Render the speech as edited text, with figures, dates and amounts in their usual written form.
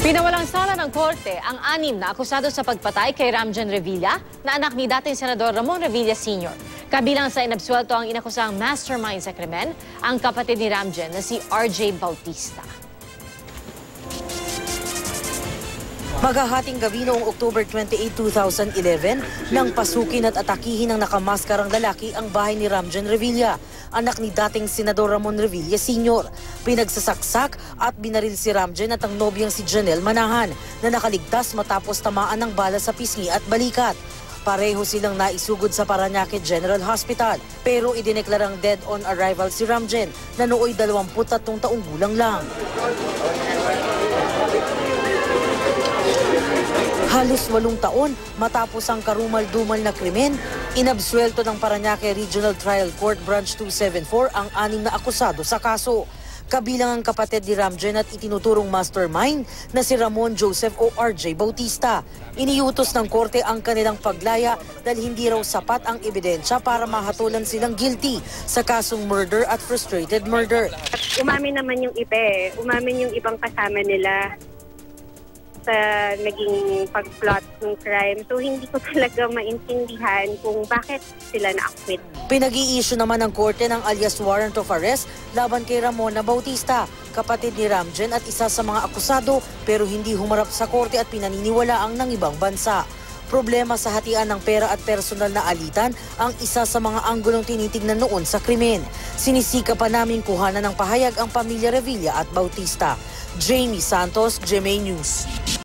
Pinawalang sala ng korte ang 6 na akusado sa pagpatay kay Ramjen Revilla na anak ni dating Senador Ramon Revilla Sr. Kabilang sa inabsuelto ang inakusang mastermind sa krimen, ang kapatid ni Ramjen na si RJ Bautista. Maghahating gabi noong October 28, 2011 nang pasukin at atakihin ng nakamaskarang lalaki ang bahay ni Ramjen Revilla, anak ni dating Senador Ramon Revilla Sr. Pinagsasaksak at binaril si Ramjen at ang nobyang si Janelle Manahan na nakaligtas matapos tamaan ng bala sa pisngi at balikat. Pareho silang naisugod sa Parañaque General Hospital pero idineklarang dead on arrival si Ramjen na nooy 23 taong gulang lang. Halos 8 taon matapos ang karumal-dumal na krimen, inabsuelto ng Parañaque Regional Trial Court Branch 274 ang 6 na akusado sa kaso. Kabilang ang kapatid ni Ramjen at itinuturong mastermind na si Ramon Joseph o RJ Bautista. Iniutos ng korte ang kanilang paglaya dahil hindi raw sapat ang ebidensya para mahatulan silang guilty sa kasong murder at frustrated murder. Umamin naman yung iba umamin yung ibang kasama nila sa naging pag-plot ng crime. So hindi ko talaga maintindihan kung bakit sila na-acquit. Pinag-i-issue naman ng korte ng alias warrant of arrest laban kay Ramona Bautista, kapatid ni Ramjen at isa sa mga akusado pero hindi humarap sa korte at pinaniniwalaang ng ibang bansa. Problema sa hatian ng pera at personal na alitan ang isa sa mga anggulong tinitignan noon sa krimen. Sinisika pa namin kuhanan ng pahayag ang pamilya Revilla at Bautista. Jamie Santos, GMA News.